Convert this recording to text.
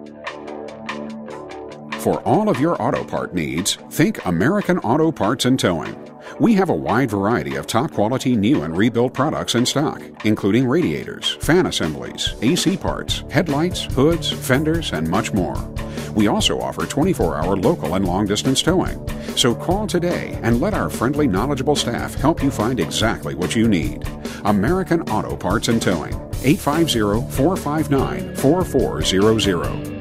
For all of your auto part needs, think American Auto Parts and Towing. We have a wide variety of top-quality new and rebuilt products in stock, including radiators, fan assemblies, AC parts, headlights, hoods, fenders, and much more. We also offer 24-hour local and long-distance towing. So call today and let our friendly, knowledgeable staff help you find exactly what you need. American Auto Parts and Towing, 850-459-4400.